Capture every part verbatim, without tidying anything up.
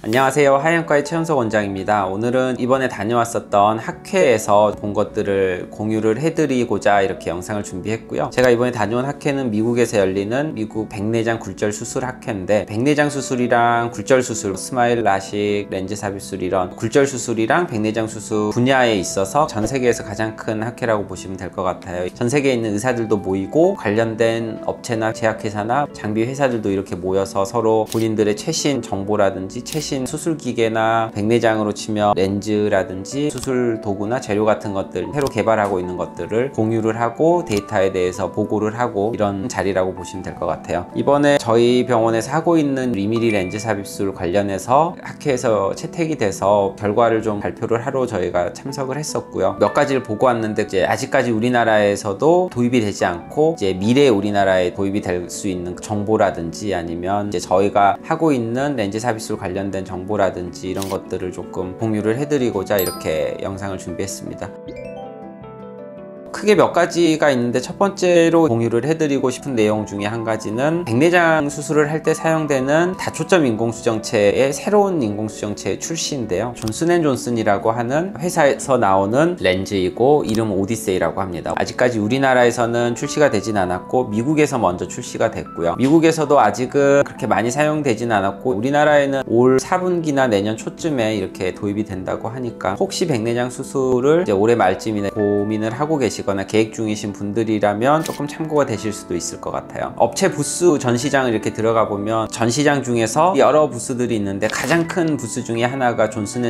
안녕하세요, 하얀과의 최현석 원장입니다. 오늘은 이번에 다녀왔었던 학회에서 본 것들을 공유를 해드리고자 이렇게 영상을 준비했고요. 제가 이번에 다녀온 학회는 미국에서 열리는 미국 백내장 굴절 수술 학회인데, 백내장 수술이랑 굴절 수술, 스마일, 라식, 렌즈 삽입술 이런 굴절 수술이랑 백내장 수술 분야에 있어서 전 세계에서 가장 큰 학회라고 보시면 될 것 같아요. 전 세계에 있는 의사들도 모이고 관련된 업체나 제약회사나 장비 회사들도 이렇게 모여서 서로 본인들의 최신 정보라든지 최신 수술 기계나 백내장으로 치면 렌즈라든지 수술 도구나 재료 같은 것들 새로 개발하고 있는 것들을 공유를 하고 데이터에 대해서 보고를 하고 이런 자리라고 보시면 될 것 같아요. 이번에 저희 병원에서 하고 있는 리미리 렌즈 삽입술 관련해서 학회에서 채택이 돼서 결과를 좀 발표를 하러 저희가 참석을 했었고요. 몇 가지를 보고 왔는데 이제 아직까지 우리나라에서도 도입이 되지 않고 이제 미래 우리나라에 도입이 될 수 있는 정보라든지 아니면 이제 저희가 하고 있는 렌즈 삽입술 관련된 정보라든지 이런 것들을 조금 공유를 해드리고자 이렇게 영상을 준비했습니다. 크게 몇 가지가 있는데, 첫 번째로 공유를 해드리고 싶은 내용 중에 한 가지는 백내장 수술을 할 때 사용되는 다초점 인공수정체의 새로운 인공수정체 출시인데요. 존슨앤존슨이라고 하는 회사에서 나오는 렌즈이고 이름 오디세이라고 합니다. 아직까지 우리나라에서는 출시가 되진 않았고 미국에서 먼저 출시가 됐고요. 미국에서도 아직은 그렇게 많이 사용되진 않았고 우리나라에는 올 사 분기나 내년 초쯤에 이렇게 도입이 된다고 하니까 혹시 백내장 수술을 이제 올해 말쯤이나 고민을 하고 계시거나 계획 중이신 분들이라면 조금 참고가 되실 수도 있을 것 같아요. 업체 부스 전시장을 이렇게 들어가 보면 전시장 중에서 여러 부스들이 있는데 가장 큰 부스 중에 하나가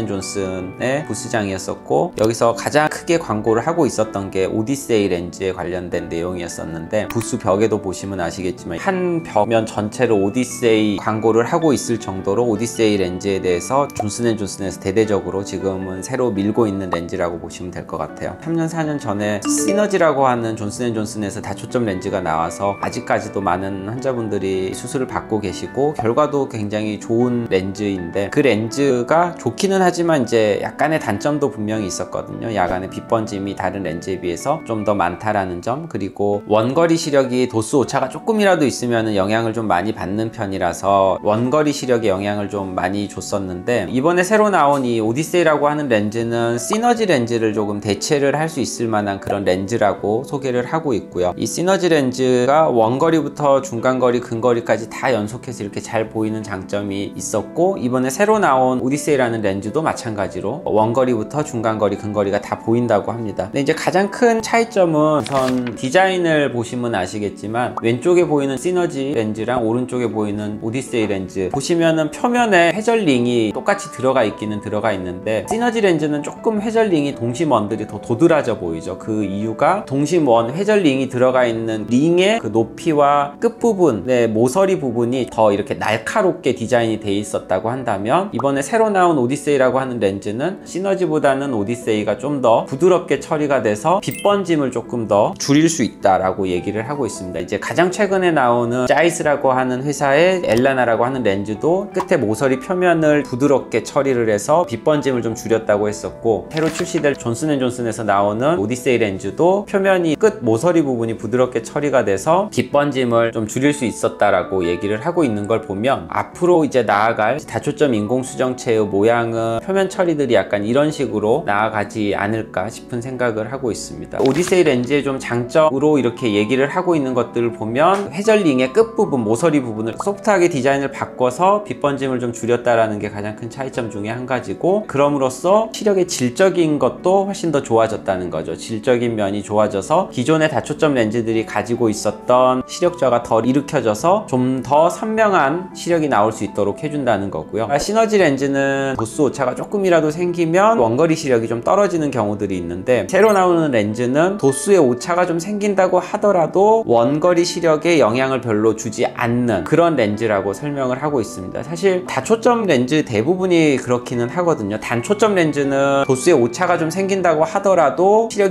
존슨앤존슨의 부스장이었었고, 여기서 가장 크게 광고를 하고 있었던 게 오디세이 렌즈에 관련된 내용이었었는데, 부스 벽에도 보시면 아시겠지만 한 벽면 전체로 오디세이 광고를 하고 있을 정도로 오디세이 렌즈에 대해서 존슨앤존슨에서 대대적으로 지금은 새로 밀고 있는 렌즈라고 보시면 될 것 같아요. 삼 년 사 년 전에 시너지라고 하는 존슨앤존슨에서 다초점 렌즈가 나와서 아직까지도 많은 환자분들이 수술을 받고 계시고 결과도 굉장히 좋은 렌즈인데, 그 렌즈가 좋기는 하지만 이제 약간의 단점도 분명히 있었거든요. 약간의 빛 번짐이 다른 렌즈에 비해서 좀 더 많다라는 점, 그리고 원거리 시력이 도수 오차가 조금이라도 있으면 영향을 좀 많이 받는 편이라서 원거리 시력에 영향을 좀 많이 줬었는데, 이번에 새로 나온 이 오디세이라고 하는 렌즈는 시너지 렌즈를 조금 대체를 할 수 있을 만한 그런 렌즈라고 소개를 하고 있고요. 이 시너지 렌즈가 원거리부터 중간거리, 근거리까지 다 연속해서 이렇게 잘 보이는 장점이 있었고, 이번에 새로 나온 오디세이라는 렌즈도 마찬가지로 원거리부터 중간거리, 근거리가 다 보인다고 합니다. 근데 이제 가장 큰 차이점은 우선 디자인을 보시면 아시겠지만 왼쪽에 보이는 시너지 렌즈랑 오른쪽에 보이는 오디세이 렌즈 보시면은 표면에 회전링이 똑같이 들어가 있기는 들어가 있는데, 시너지 렌즈는 조금 회전링이 동심원들이 더 도드라져 보이죠. 그 이유가 동심원 회전링이 들어가 있는 링의 그 높이와 끝부분의 모서리 부분이 더 이렇게 날카롭게 디자인이 돼 있었다고 한다면, 이번에 새로 나온 오디세이라고 하는 렌즈는 시너지보다는 오디세이가 좀 더 부드럽게 처리가 돼서 빛 번짐을 조금 더 줄일 수 있다라고 얘기를 하고 있습니다. 이제 가장 최근에 나오는 자이스라고 하는 회사의 엘라나라고 하는 렌즈도 끝에 모서리 표면을 부드럽게 처리를 해서 빛 번짐을 좀 줄였다고 했었고, 새로 출시될 존슨앤존슨에서 나오는 오디세이 렌즈도 표면이 끝 모서리 부분이 부드럽게 처리가 돼서 빛 번짐을 좀 줄일 수 있었다라고 얘기를 하고 있는 걸 보면, 앞으로 이제 나아갈 다초점 인공수정체의 모양은 표면 처리들이 약간 이런 식으로 나아가지 않을까 싶은 생각을 하고 있습니다. 오디세이 렌즈의 좀 장점으로 이렇게 얘기를 하고 있는 것들을 보면, 회전링의 끝부분, 모서리 부분을 소프트하게 디자인을 바꿔서 빛 번짐을 좀 줄였다라는 게 가장 큰 차이점 중에 한 가지고, 그럼으로써 시력의 질적인 것도 훨씬 더 좋아졌다는 거죠. 질적인 면이 좋아져서 기존의 다초점 렌즈들이 가지고 있었던 시력저하가 덜 일으켜져서 좀 더 선명한 시력이 나올 수 있도록 해준다는 거고요. 시너지 렌즈는 도수 오차가 조금이라도 생기면 원거리 시력이 좀 떨어지는 경우들이 있는데, 새로 나오는 렌즈는 도수의 오차가 좀 생긴다고 하더라도 원거리 시력에 영향을 별로 주지 않는 그런 렌즈라고 설명을 하고 있습니다. 사실 다초점 렌즈 대부분이 그렇기는 하거든요. 단초점 렌즈는 도수의 오차가 좀 생긴다고 하더라도 시력이 일 점 영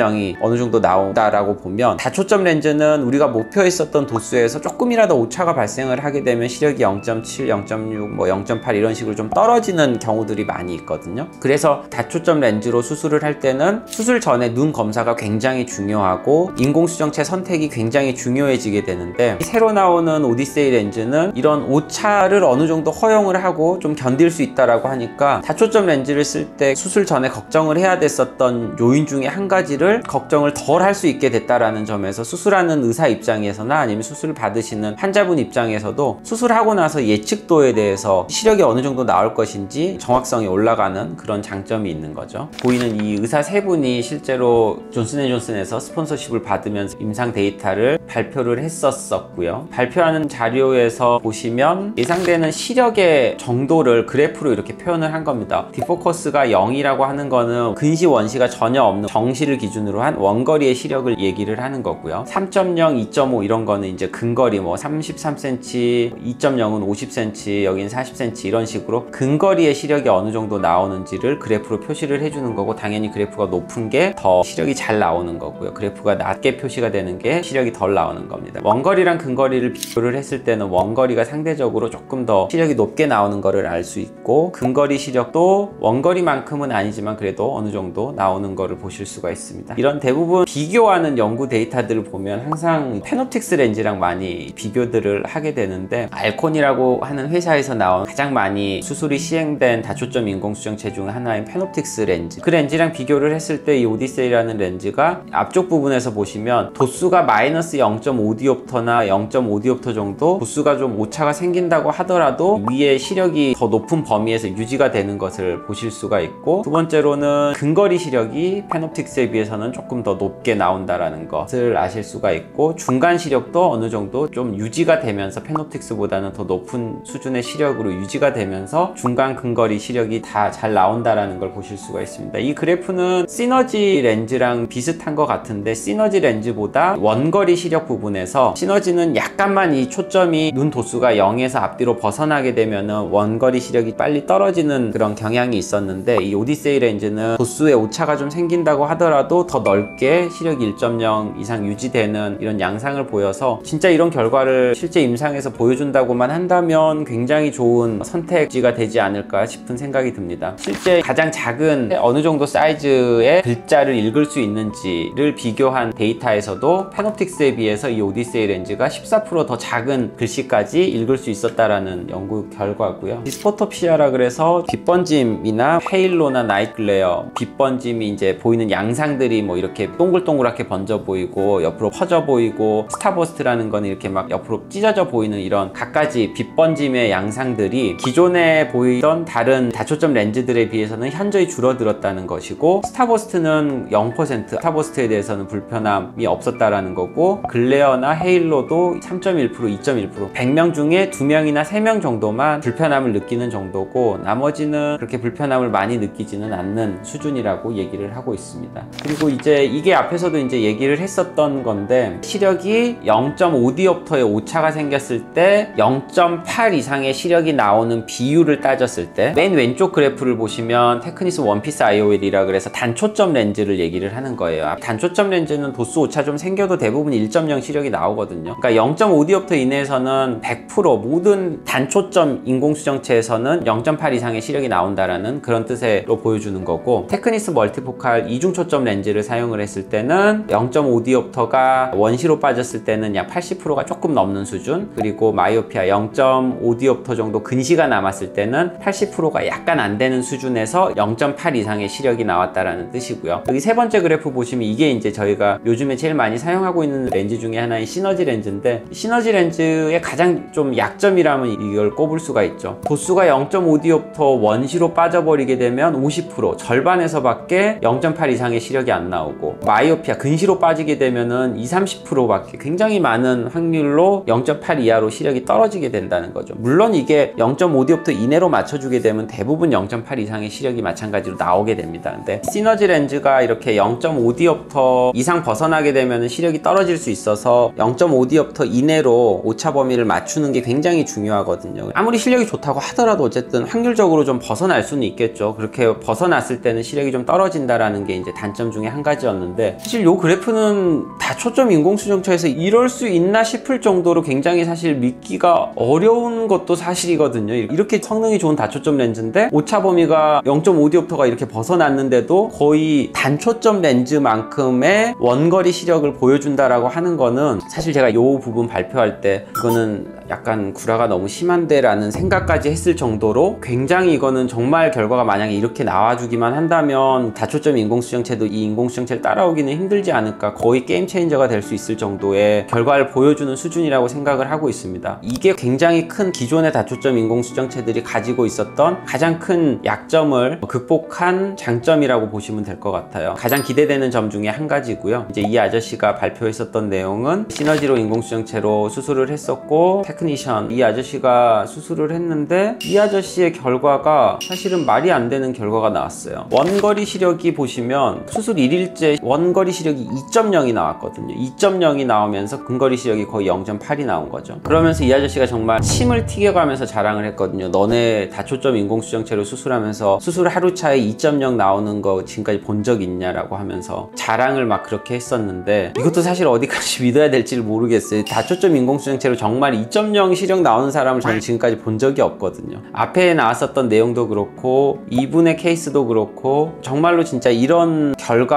영이 어느 정도 나온다라고 보면, 다초점 렌즈는 우리가 목표했었던 도수에서 조금이라도 오차가 발생을 하게 되면 시력이 영 점 칠, 영 점 육, 뭐 영 점 팔 이런 식으로 좀 떨어지는 경우들이 많이 있거든요. 그래서 다초점 렌즈로 수술을 할 때는 수술 전에 눈 검사가 굉장히 중요하고 인공수정체 선택이 굉장히 중요해지게 되는데, 새로 나오는 오디세이 렌즈는 이런 오차를 어느 정도 허용을 하고 좀 견딜 수 있다라고 하니까 다초점 렌즈를 쓸 때 수술 전에 걱정을 해야 됐었던 요인 중에 한 가지를 걱정을 덜 할 수 있게 됐다라는 점에서, 수술하는 의사 입장에서나 아니면 수술을 받으시는 환자분 입장에서도 수술하고 나서 예측도에 대해서 시력이 어느 정도 나올 것인지 정확성이 올라가는 그런 장점이 있는 거죠. 보이는 이 의사 세 분이 실제로 존슨앤존슨에서 스폰서십을 받으면서 임상 데이터를 발표를 했었었고요. 발표하는 자료에서 보시면 예상되는 시력의 정도를 그래프로 이렇게 표현을 한 겁니다. 디포커스가 영이라고 하는 거는 근시 원시가 전혀 없는 정시를 기준으로 한 원거리의 시력을 얘기를 하는 거고요. 삼 점 영, 이 점 오 이런 거는 이제 근거리, 뭐 삼십삼 센티미터, 이 점 영은 오십 센티미터, 여긴 사십 센티미터 이런 식으로 근거리의 시력이 어느 정도 나오는지를 그래프로 표시를 해주는 거고, 당연히 그래프가 높은 게 더 시력이 잘 나오는 거고요. 그래프가 낮게 표시가 되는 게 시력이 덜 나오는 겁니다. 원거리랑 근거리를 비교를 했을 때는 원거리가 상대적으로 조금 더 시력이 높게 나오는 거를 알 수 있고, 근거리 시력도 원거리만큼은 아니지만 그래도 어느 정도 나오는 거를 보실 수가 있습니다. 이런 대부분 비교하는 연구 데이터들을 보면 항상 페노틱스 렌즈랑 많이 비교들을 하게 되는데, 알콘이라고 하는 회사에서 나온 가장 많이 수술이 시행된 다초점 인공수정체 중 하나인 페노틱스 렌즈, 그 렌즈랑 비교를 했을 때 이 오디세이라는 렌즈가 앞쪽 부분에서 보시면 도수가 마이너스 영 점 오 디옵터나 영 점 오 디옵터 정도 도수가 좀 오차가 생긴다고 하더라도 위에 시력이 더 높은 범위에서 유지가 되는 것을 보실 수가 있고, 두 번째로는 근거리 시력이 페노틱스에 비해서는 조금 더 높게 나온다라는 것을 아실 수가 있고, 중간 시력도 어느 정도 좀 유지가 되면서 페노틱스보다는 더 높은 수준의 시력으로 유지가 되면서 중간 근거리 시력이 다 잘 나온다라는 걸 보실 수가 있습니다. 이 그래프는 시너지 렌즈랑 비슷한 것 같은데, 시너지 렌즈보다 원거리 시력 부분에서, 시너지는 약간만 이 초점이 눈 도수가 영에서 앞뒤로 벗어나게 되면은 원거리 시력이 빨리 떨어지는 그런 경향이 있었는데, 이 오디세이 렌즈는 도수의 오차가 좀 생긴다고 하더라도 더 넓게 시력이 일 점 영 이상 유지되는 이런 양상을 보여서, 진짜 이런 결과를 실제 임상에서 보여준다고만 한다면 굉장히 좋은 선택지가 되지 않을까 싶은 생각이 듭니다. 실제 가장 작은 어느 정도 사이즈의 글자를 읽을 수 있는지를 비교한 데이터에서도 페노틱스에 비해서 이 오디세이 렌즈가 십사 퍼센트 더 작은 글씨까지 읽을 수 있었다라는 연구 결과고요. 디스포토피아라 그래서 빛번짐이나 헤일로나 나이트 글레어, 빛번짐이 이제 보이는 양상들이 뭐 이렇게 동글동글하게 번져 보이고 옆으로 퍼져 보이고, 스타버스트라는 건 이렇게 막 옆으로 찢어져 보이는 이런 갖가지 빛번짐의 양상들이 기존에 보이던 다른 다초점 렌즈들에 비해서는 현저히 줄어들었다는 것이고, 스타버스트는 영 퍼센트, 스타버스트에 대해서는 불편함이 없었다라는 거고, 글레어나 헤일로도 삼 점 일 퍼센트, 이 점 일 퍼센트, 백 명 중에 두 명이나 세 명 정도만 불편함을 느끼는 정도고, 나머지는 그렇게 불편함을 많이 느끼지는 않는 수준이라고 얘기를 하고 있습니다. 그리고 이제 이게 앞에서도 이제 얘기를 했었던 건데, 시력이 영 점 오 디옵터의 오차가 생겼을 때 영 점 팔 이상의 시력이 나오는 비율을 따졌을 때, 맨 왼쪽 그래프를 보시면 테크니스 원피스 아이오엘이라 그래서 단초점 렌즈를 얘기를 하는 거예요. 단초점 렌즈는 도수 오차 좀 생겨도 대부분 일 점 영 시력이 나오거든요. 그러니까 영 점 오 디옵터 이내에서는 백 퍼센트 모든 단초점 인공수정체에서는 영 점 팔 이상의 시력이 나온다라는 그런 뜻으로 보여주는 거고, 테크니스 멀티포칼 이중초점 렌즈를 사용을 했을 때는 영 점 오 디옵터가 원시로 빠졌을 때는 약 팔십 퍼센트가 조금 넘는 수준, 그리고 마이오피아 영 점 오 디옵터 정도 근시가 남았을 때는 팔십 퍼센트가 약간 안 되는 수준에서 영 점 팔 이상의 시력이 나왔다라는 뜻이고요. 여기 세 번째 그래프 보시면 이게 이제 저희가 요즘에 제일 많이 사용하고 있는 렌즈 중에 하나인 시너지 렌즈인데, 시너지 렌즈의 가장 좀 약점이라면 이걸 꼽을 수가 있죠. 도수가 영 점 오 디옵터 원시로 빠져버리게 되면 오십 퍼센트, 절반에서 밖에 영 점 팔 이상의 시력이 안 나오고, 마이오피아 근시로 빠지게 되면은 이십, 삼십 퍼센트 밖에 굉장히 많은 확률로 영 점 팔 이하로 시력이 떨어지게 된다는 거죠. 물론 이게 영 점 오 디옵터 이내로 맞춰주게 되면 대부분 영 점 팔 이상의 시력이 마찬가지로 나오게 됩니다. 근데 시너지 렌즈가 이렇게 영 점 오 디옵터 이상 벗어나게 되면 시력이 떨어질 수 있어서 영 점 오 디옵터 이내로 오차 범위를 맞추는 게 굉장히 중요하거든요. 아무리 시력이 좋다고 하더라도 어쨌든 확률적으로 좀 벗어날 수는 있겠죠. 그렇게 벗어났을 때는 시력이 좀 떨어진다라는 게 이제 단점 중에 한 한 가지였는데, 사실 요 그래프는 다초점 인공수정체에서 이럴 수 있나 싶을 정도로 굉장히 사실 믿기가 어려운 것도 사실이거든요. 이렇게 성능이 좋은 다초점 렌즈인데 오차 범위가 영 점 오 디옵터가 이렇게 벗어났는데도 거의 단초점 렌즈만큼의 원거리 시력을 보여준다라고 하는 거는, 사실 제가 요 부분 발표할 때 이거는 약간 구라가 너무 심한데 라는 생각까지 했을 정도로, 굉장히 이거는 정말 결과가 만약에 이렇게 나와주기만 한다면 다초점 인공수정체도 이 인공수정체를 따라오기는 힘들지 않을까, 거의 게임 체인저가 될 수 있을 정도의 결과를 보여주는 수준이라고 생각을 하고 있습니다. 이게 굉장히 큰 기존의 다초점 인공수정체들이 가지고 있었던 가장 큰 약점을 극복한 장점이라고 보시면 될 것 같아요. 가장 기대되는 점 중에 한 가지고요. 이제 이 아저씨가 발표했었던 내용은 시너지로 인공수정체로 수술을 했었고, 테크니션 이 아저씨가 수술을 했는데 이 아저씨의 결과가 사실은 말이 안 되는 결과가 나왔어요. 원거리 시력이 보시면 수술 일 일째 원거리 시력이 이 점 영이 나왔거든요. 이 점 영이 나오면서 근거리 시력이 거의 영 점 팔이 나온 거죠. 그러면서 이 아저씨가 정말 침을 튀겨가면서 자랑을 했거든요. 너네 다초점 인공수정체로 수술하면서 수술 하루 차에 이 점 영 나오는 거 지금까지 본 적 있냐라고 하면서 자랑을 막 그렇게 했었는데, 이것도 사실 어디까지 믿어야 될지를 모르겠어요. 다초점 인공수정체로 정말 이 점 영 시력 나오는 사람을 저는 지금까지 본 적이 없거든요. 앞에 나왔었던 내용도 그렇고 이분의 케이스도 그렇고, 정말로 진짜 이런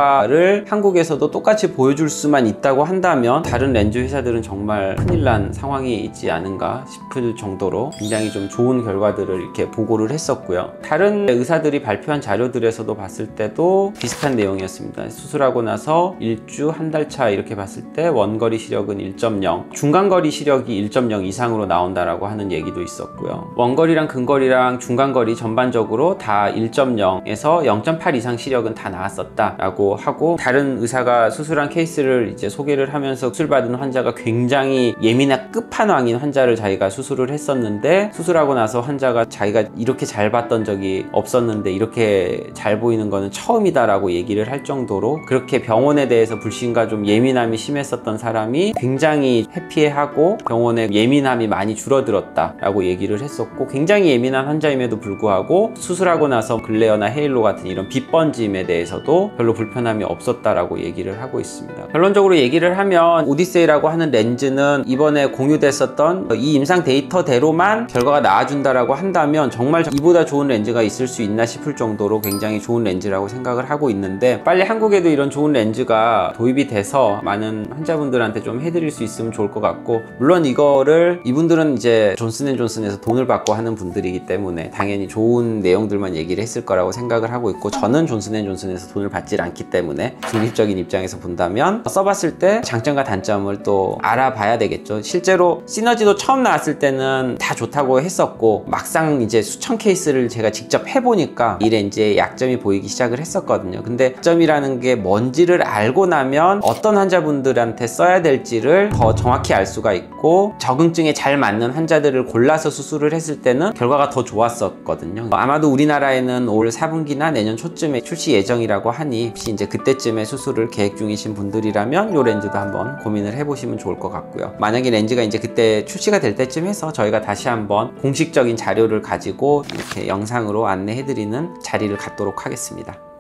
결과를 한국에서도 똑같이 보여줄 수만 있다고 한다면 다른 렌즈 회사들은 정말 큰일 난 상황이 있지 않은가 싶을 정도로 굉장히 좀 좋은 결과들을 이렇게 보고를 했었고요. 다른 의사들이 발표한 자료들에서도 봤을 때도 비슷한 내용이었습니다. 수술하고 나서 일주, 한 달 차 이렇게 봤을 때 원거리 시력은 일 점 영, 중간거리 시력이 일 점 영 이상으로 나온다라고 하는 얘기도 있었고요. 원거리랑 근거리랑 중간거리 전반적으로 다 일 점 영에서 영 점 팔 이상 시력은 다 나왔었다라고 하고, 다른 의사가 수술한 케이스를 이제 소개를 하면서 수술받은 환자가 굉장히 예민한 끝판왕인 환자를 자기가 수술을 했었는데, 수술하고 나서 환자가 자기가 이렇게 잘 봤던 적이 없었는데 이렇게 잘 보이는 거는 처음이다라고 얘기를 할 정도로, 그렇게 병원에 대해서 불신과 좀 예민함이 심했었던 사람이 굉장히 해피해하고 병원의 예민함이 많이 줄어들었다라고 얘기를 했었고, 굉장히 예민한 환자임에도 불구하고 수술하고 나서 글레어나 헤일로 같은 이런 빛 번짐에 대해서도 별로 불편함이 없었다라고 얘기를 하고 있습니다. 결론적으로 얘기를 하면 오디세이라고 하는 렌즈는 이번에 공유됐었던 이 임상 데이터대로만 결과가 나와준다라고 한다면 정말 이보다 좋은 렌즈가 있을 수 있나 싶을 정도로 굉장히 좋은 렌즈라고 생각을 하고 있는데, 빨리 한국에도 이런 좋은 렌즈가 도입이 돼서 많은 환자분들한테 좀 해드릴 수 있으면 좋을 것 같고, 물론 이거를 이분들은 이제 존슨앤존슨에서 돈을 받고 하는 분들이기 때문에 당연히 좋은 내용들만 얘기를 했을 거라고 생각을 하고 있고, 저는 존슨앤존슨에서 돈을 받질 않기 때문에 중립적인 입장에서 본다면 써봤을 때 장점과 단점을 또 알아봐야 되겠죠. 실제로 시너지도 처음 나왔을 때는 다 좋다고 했었고, 막상 이제 수천 케이스를 제가 직접 해보니까 이 렌즈의 약점이 보이기 시작을 했었거든요. 근데 약점이라는 게 뭔지를 알고 나면 어떤 환자분들한테 써야 될지를 더 정확히 알 수가 있고, 적응증에 잘 맞는 환자들을 골라서 수술을 했을 때는 결과가 더 좋았었거든요. 아마도 우리나라에는 올 사 분기나 내년 초쯤에 출시 예정이라고 하니, 혹시 이제 그때쯤에 수술을 계획 중이신 분들이라면 이 렌즈도 한번 고민을 해보시면 좋을 것 같고요. 만약에 렌즈가 이제 그때 출시가 될 때쯤 해서 저희가 다시 한번 공식적인 자료를 가지고 이렇게 영상으로 안내해드리는 자리를 갖도록 하겠습니다.